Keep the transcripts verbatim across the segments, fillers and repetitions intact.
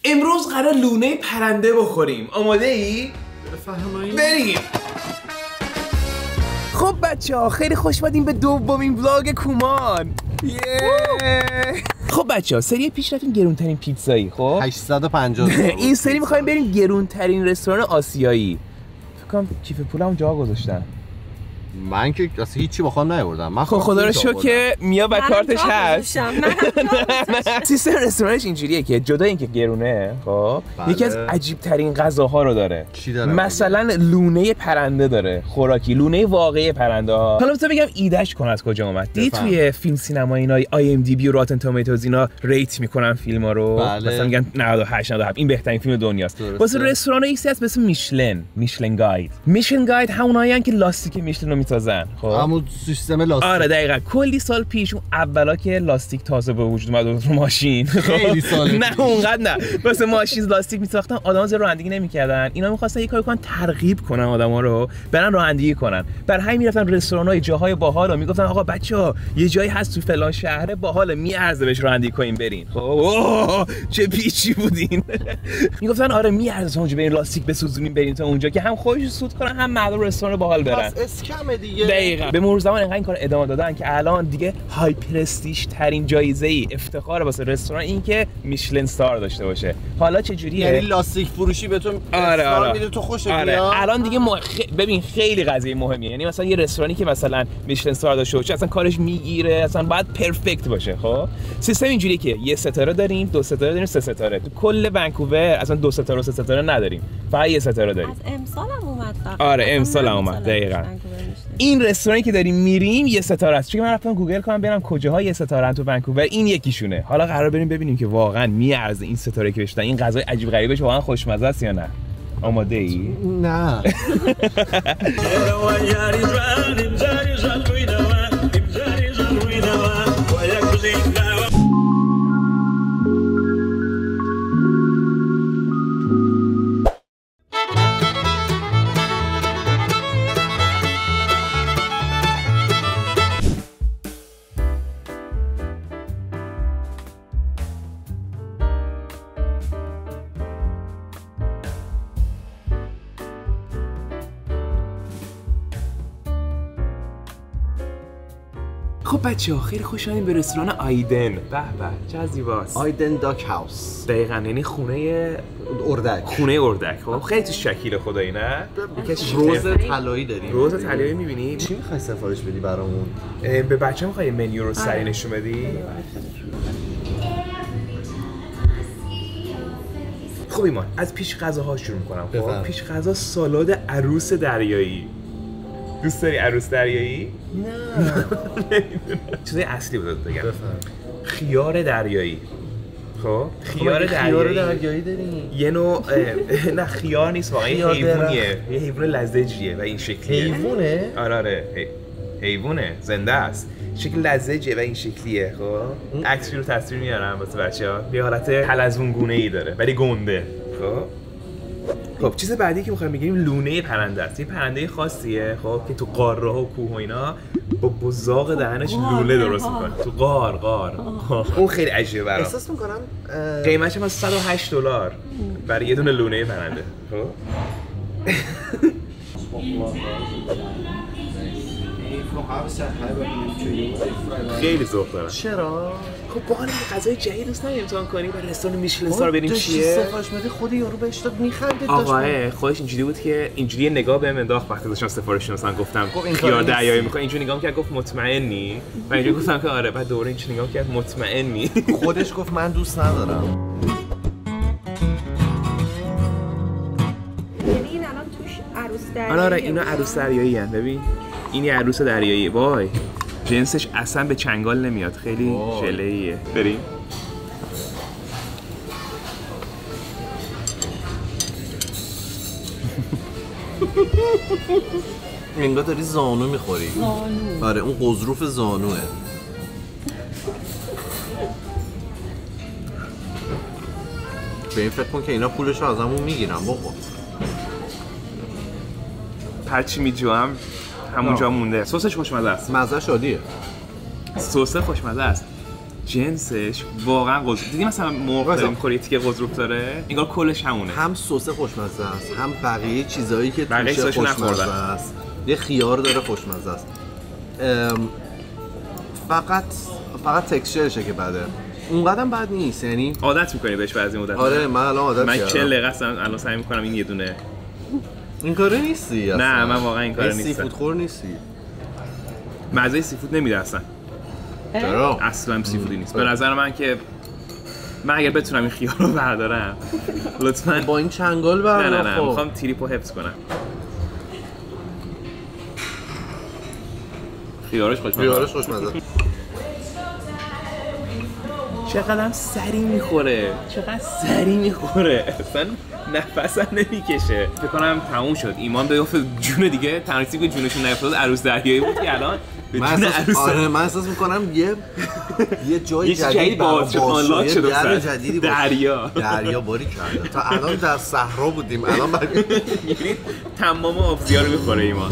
امروز قرار لونه پرنده بخوریم. آماده ای؟ بفرمایید. بریم. خب بچه ها خیلی خوش اومدین به دومین ولاگ کومان. خب بچه ها سری پیش رفتیم گرونترین پیتزایی. خب هشتصد و پنجاه این سری میخوایم بریم گرونترین رستوران آسیایی. فکر کنم کیف پولمو جا گذاشتم. من که اصلا هیچی با خودم نیاوردم. من خب خدا رو شکر که میا و کارتش هست. سیستم رستورانش اینجوریه که جدا اینکه گرونه، خب بله. یکی از عجیب ترین غذاها رو داره. چی داره؟ مثلا لونه پرنده داره، خوراکی لونه واقعی پرنده ها. حالا بذار بگم ایدهش کن از کجا اومد. دی توی فیلم سینما اینا آی ام دی بی و راتن تومیتوز اینا ریت میکنن فیلم‌ها رو. بله. مثلا میگن نود و هشت نود و هفت این بهترین فیلم دنیاست. واسه رستوران ایکسی هست به اسم میشلن، میشلن گاید. میشلن گاید همونایین که لاستیک میشلن رو میسازن. خب همون سیستم لاستیک. آره دقیقاً. کلی سال پیش اون اولا که لاستیک تازه به وجود اومد رو ماشین. خیلی سال نه اونقدر نه. واسه ماشین لاستیک میساختن، آدم‌ها زیاد رانندگی نمی‌کردن. اینا می‌خواستن یه کاری کنن ترغیب کنن آدم‌ها رو برن رانندگی کنن. برای همین میرفتن رستوران‌های جاهای باحال و میگفتن آقا بچه‌ها یه جایی هست تو فلان شهر باحال میارزه بهش رانندگی کنین برین. خب چه پیچی بودین. میگفتن آره میارزه اونجا برین لاستیک بسوزونین برین تا اونجا که هم خودشون سود کنن هم مردم رستوران باحال برن. پس اسکم دیگه. دقیقاً. به مرور زمان اینقدر این کار ادامه دادن که الان دیگه های پرستیژ ترین جایزه‌ای افتخار واسه رستوران این که میشلن استار داشته باشه. حالا چه جوریه؟ یعنی لاستیک فروشی بهتون آره آره میده تو خوشت آره. میاد. الان دیگه مح... خ... ببین خیلی قضیه مهمیه. یعنی مثلا یه رستورانی که مثلا میشلن استار داشته باشه اصلا کارش میگیره، اصلا باید پرفکت باشه. خب سیستم اینجوریه که یه ستاره داریم، دو ستاره داریم، سه ستاره. تو کل ونکوور اصلا دو ستاره و سه ستاره نداریم. فقط یه ستاره داریم. از امسال هم اومد فقط. آره امسال هم اومد دقیقاً. این رستورانی که داریم میریم یه ستاره است. چون من رفتم گوگل کنم ببینم کجاها یه ستاره تو ونکوور، این یکیشونه. حالا قرار بریم ببینیم که واقعا میارزه این ستاره که بهش این غذای عجیب غریبش واقعا خوشمزه است یا نه. آماده ای؟ نه. خب بچه‌ها خیلی خوش اومدین به رستوران آیدن. به به چه زیباست. آیدن داک هاوس. دقیقاً یعنی خونه اردک. خونه اردک. خب خیلی تو شکیل خدایی نه؟ یکی روز طلایی داریم. روز طلایی می‌بینی؟ چی می‌خوای سفارش بدی برامون؟ به بچه‌ها می‌خوای منیو رو سریع نشون بدی؟ خب ایمان از پیش غذاها شروع می‌کنم. خب پیش غذا سالاد عروس دریایی. دوست داری عروس دریایی؟ نه. چیزای اصلی بود بگم. بفهم. خیار دریایی. خب خیار دریایی. خیار دریایی داریم. یه نوع نه خیار نیست واقعا، یه حیوانیه. یه حیوان لزجیه و این شکلیه. حیوانه؟ آره آره حیوانه، زنده است. شکل لزجیه و این شکلیه. خب عکس رو تصویر میارم واسه بچه‌ها. یه حالت حلزون گونه‌ای داره ولی گنده. خب خب چیز بعدی که می‌خوایم بگیم لونه پرنده است. یه پرنده خاصیه خب که تو قاره‌ها و کوه و اینا با بزاق دهنش لوله درست می‌کنه. تو غار غار. اون خیلی عجیبه برام. احساس می‌کنم قیمتش هم صد و هشت دلار برای یه دونه لونه پرنده. خب خیلی ذوق داره. چرا؟ خب با هم غذای جدید دوست نداری امتحان کنی برای رستوران میشلن استار بریم چیه؟ سفارش بده خود یارو بهش داد میخندید. آقا خودش اینجوری بود که اینجوری نگاه بهم انداخت وقتی داشتم سفارش مثلا گفتم خیار دریایی میخوام، اینجوری نگاه کرد گفت مطمئنی؟ من اینجوری گفتم که آره. بعد دوره اینجوری نگاه کرد مطمئنی؟ خودش گفت من دوست ندارم. یعنی این الان توش عروس دریایی. آره اینا عروس دریایی ان. ببین اینی عروس دریایی. وای جنسش اصلا به چنگال نمیاد، خیلی ژله‌ایه. بریم. انگار داری زانو میخوری. زانو. آره اون قضروف زانوه. به این فکر کن که اینا پولش رو از همون میگیرن. بخور. هرچی میجوام همونجا مونده. سسش خوشمزه است. مزه شادیه. سس خوشمزه است. جنسش واقعا قزروف. دیدی مثلا مرغ داریم می‌خوری تیکه قزروف داره، انگار کلش همونه. هم سس خوشمزه است، هم بقیه چیزایی که بقیه توش چیزاشو خوشمزه نخوردن. است. یه خیار داره خوشمزه است. ام، فقط فقط تکسچرشه که بده. اونقدر بد نیست، یعنی عادت می‌کنی بهش بعضی مدت. آره من الان عادت من کردم. چهل دقیقه اصلا الان سعی می‌کنم این یه دونه. این کاره نیستی اصلا. نه من واقعا این کاره این نیستم. سیفود خور نیستی. مزه سیفود نمیده اصلا. چرا؟ اصلا سیفودی نیست. به نظر من که من اگر بتونم این خیار رو بردارم لطفاً با این چنگال نه بردار. نه نه میخوام تریپو حفظ کنم. خیارش خوشمزه. خیارش خوشمزه. چقدر سری میخوره، چقدر سری میخوره، اصلا نفسم نمیکشه. فکر کنم تموم شد. ایمان بیافت جون دیگه، تنریسی که جونشون نیفتاد عروس دریایی بود که الان به من جون احساس عروس آره من احساس میکنم یه یه جای یه چیز جدید باز شد، آنلاک شد. در جدیدی باز شد. دریا دریا باری کرده. تا الان در صحرا بودیم، الان بعد یعنی تمام آبزیا رو میخوره ایمان.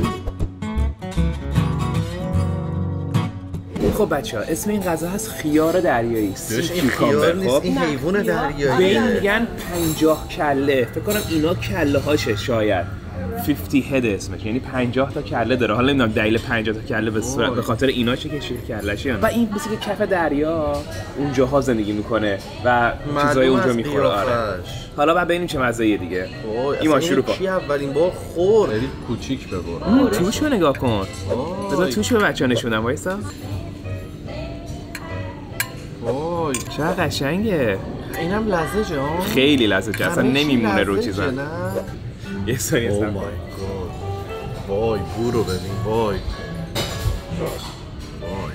خب بچه‌ها اسم این غذا هست خیار دریایی. این خیار نیست، این حیوان به این دریایی. میگن پنجاه کله. فکر کنم اینا کله هاشه شاید. پنجاه هد اسمش، یعنی پنجاه تا کله داره. حالا نمیدونم دلیل پنجاه تا کله به صورت به خاطر ایناشه که شیر کله‌شه یا نه. و این مثل که کف دریا اونجاها زندگی میکنه و چیزای اونجا میخوره. آره. حالا بعد ببینیم چه مزه‌ایه دیگه. ایمان شروع کن. کی اولین بار خورد؟ خیلی کوچیک ببر. توشو نگاه کن. بذار توشو به بچه‌ها نشونم. وایسا. وای چقدر قشنگه. اینم لذجه ها. خیلی لذجه. اصلا نمیمونه رو چیزا. یه ثانیه او صبر مای کن. گاد. وای بو رو ببین. وای. وای.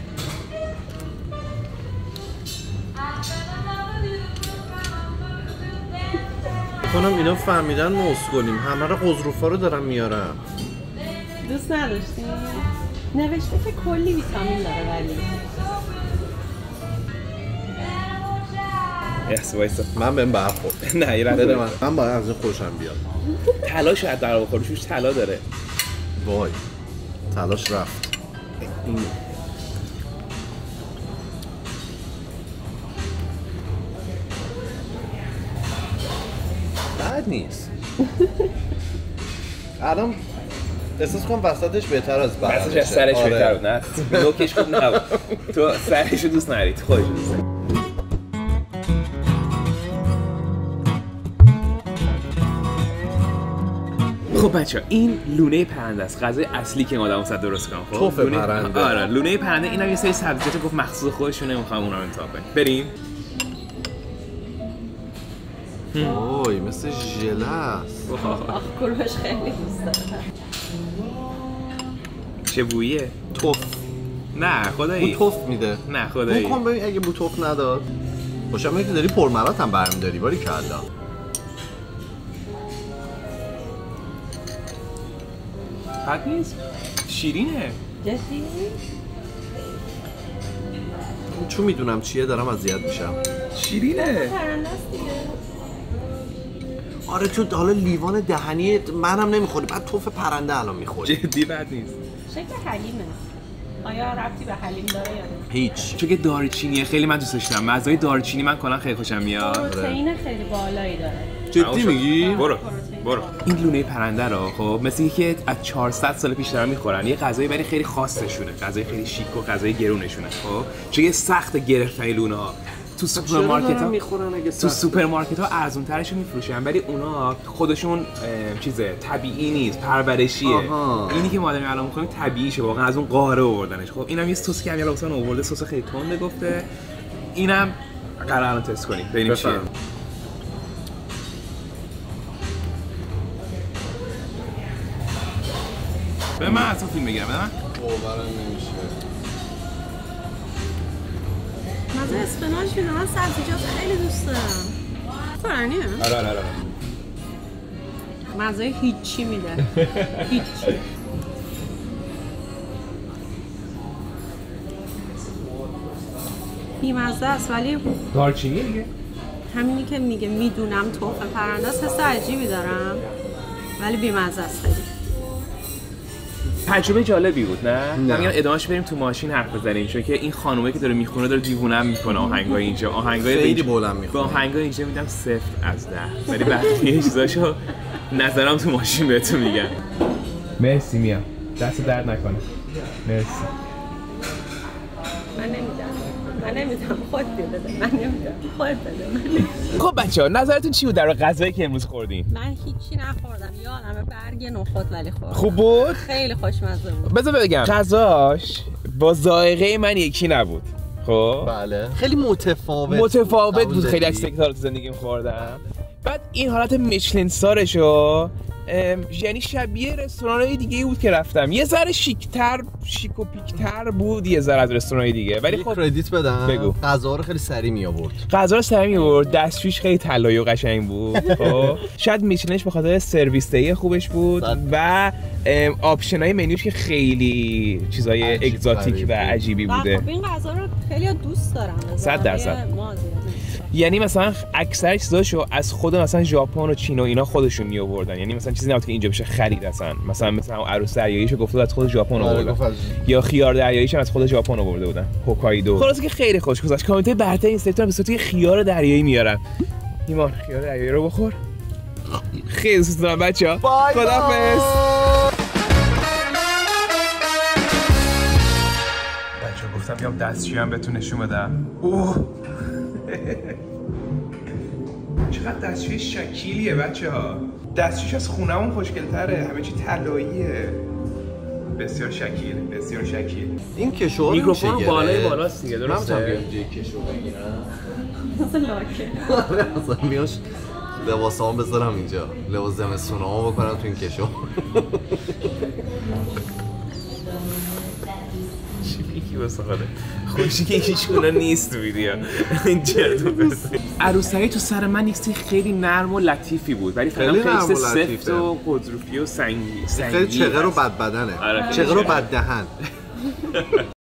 کنم اینا فهمیدن ما اسکلیم. همه رو قزروفا رو دارم میارم. دوست نداشتی؟ نوشته که کلی ویتامین داره ولی یس وایسا. من بهم برخورد. نه یه بده رد من. من باید از این خوشم بیاد. طلا شاید در بخوره، توش طلا داره. وای. تلاش رفت. این بد نیست. الان احساس کنم وسطش بهتر از بعدش. وسطش از سرش آره. بهتر بود. نه نوکش خوب نبود. تو سرشو دوست نداری، تو خودشو دوست داری. خب بچه این لونه پرنده است، غذای اصلی که آدم صد درست کنم. خب توف لونه پرنده. آره لونه پرنده اینا یه سری سبزیجات گفت مخصوص خودشونه، میخوام اونا رو انتخاب کنیم. بریم. وای مثل ژله است. آخ کلوش خیلی دوست دارم. چه بویه؟ توف. نه خدایی. بو توف میده. نه خدایی. بو کن ببین اگه بو توف نداد. باشم میگه داری پرمرات هم برمی‌داری باری کلا. بد نیست. شیرینه. جدی؟ چون میدونم چیه دارم اذیت میشم. شیرینه. پرنده است دیگه. آره تو حالا لیوان دهنی منم نمیخوری، بعد توف پرنده الان میخوری. جدی بد نیست. شکل حلیمه. آیا ربطی به حلیم داره یا نه؟ هیچ. چون که دارچینیه خیلی من دوستش دارم. مزه‌های دارچینی من کلا خیلی خوشم میاد. پروتئین خیلی بالایی داره. جدی میگی؟ برو برو. این لونه پرنده رو خب مثل که از چهارصد سال پیش دارن میخورن. یه غذایی ولی خیلی خاصشونه، غذای خیلی شیک و غذای گرونشونه. خب چون یه سخت گرفتن لونه ها. تو سوپرمارکت ها میخورن اگه تو سوپرمارکت ها ارزون ترشون میفروشن، ولی اونا خودشون چیزه طبیعی نیست، پرورشیه. آها. اینی که ما داریم الان می‌خوریم طبیعیشه، واقعا از اون قاره آوردنش. خب اینم یه سس که امیرحسین آورده، سس خیلی تنده گفته. اینم قراره الان تست کنیم ببینیم چیه. به من اصلا فیلم بگیرم به من باورم نمیشه. مزه اسفناج میده. من سبزیجات خیلی دوست دارم. فرنیه؟ آره آره آره. مزه هیچی میده. هیچی. بیمزه است ولی دارچینی دیگه. همینی که میگه میدونم توف پرنده است، حس عجیبی دارم ولی بیمزه است خیلی. تجربه جالبی بود نه؟ نه. من میگم ادامهش بریم تو ماشین حرف بزنیم چون که این خانومه که داره میخونه داره دیوونه‌ام میکنه آهنگای اینجا آهنگای خیلی بلند به میخونه. آهنگای اینجا میدم صفر از ده ولی وقتی یه چیزاشو نظرم تو ماشین بهتون میگم. مرسی میام دست درد نکنه. مرسی. من نمیدم من نمیدم خود بده من نمیدم خود بده. خب بچه‌ها نظرتون چی بود در غذایی که امروز خوردین؟ من هیچی نخوردم یادمه برگ نخود ولی خوردم. خوب بود؟ خیلی خوشمزه بود. بذار بگم غذاش با ذائقه من یکی نبود. خب بله خیلی متفاوت متفاوت بود قبول خیلی داری؟ از چیزایی که تو زندگیم خوردم. بعد این حالت میشلین ستارشو یعنی شبیه رستوران‌های دیگه بود که رفتم یه ذره شیک‌تر شیک و پیک‌تر بود یه ذره از رستوران‌های دیگه ولی یه خب کردیت بدم بگو. غذا رو خیلی سریع می آورد. غذا رو سری می‌برد دستشویش خیلی طلایی و قشنگ بود. خب شاید میشلینش به خاطر سرویس دهی خوبش بود صد. و آپشن‌های منیوش که خیلی چیزای عجیب اگزاتیک غریب و بود. عجیبی و بوده. خب این غذا رو خیلی دوست دارم. صد درصد. ما زیاد دوست دارم. یعنی مثلا اکثر چیزاشو از خود مثلا ژاپن و چین و اینا خودشون می آوردن یعنی مثلا چیزی نبود که اینجا بشه خرید اصلا مثلا مثلا عروس دریاییشو گفته از خود ژاپن آره، آوردن گفت از- یا خیار دریاییش هم از خود ژاپن آورده بودن هوکایدو. خلاصه که خیلی خوش گذشت. کامنت برتر این سکتور به صورت خیار دریایی میارم. ایمان خیار دریایی رو بخور. خیلی دوست دارم بچه‌ها. بای بای. خدافظ. بچه‌ها گفتم بیام دستشویی هم بهتون نشون بدم. اوه چقدر دستشوی شکیلیه بچه ها. دستشویش از خونمون خوشگل‌تره همه چی طلاییه. بسیار شکیل بسیار شکیل. این کشو میکروفون رو بالای بالاست دیگه من درسته؟ میتونم بیام جای کشو بگیرم مثل لاکه. مثلا بیاش لباسامو بذارم اینجا لباس زمستونامو بکنم تو این کشو. چی میگی واسه خاله؟ خوشی که هیچ گونه نیست تو ویدیو. این جدو بس. عروسکی تو سر من یک چیز خیلی نرم و لطیفی بود ولی فقط خیلی نرم و خیلی سفت لطیفه. و قضروفی و سنگی خیلی چغر و بد بدنه آره، خیلی چغر و چغر. بد دهن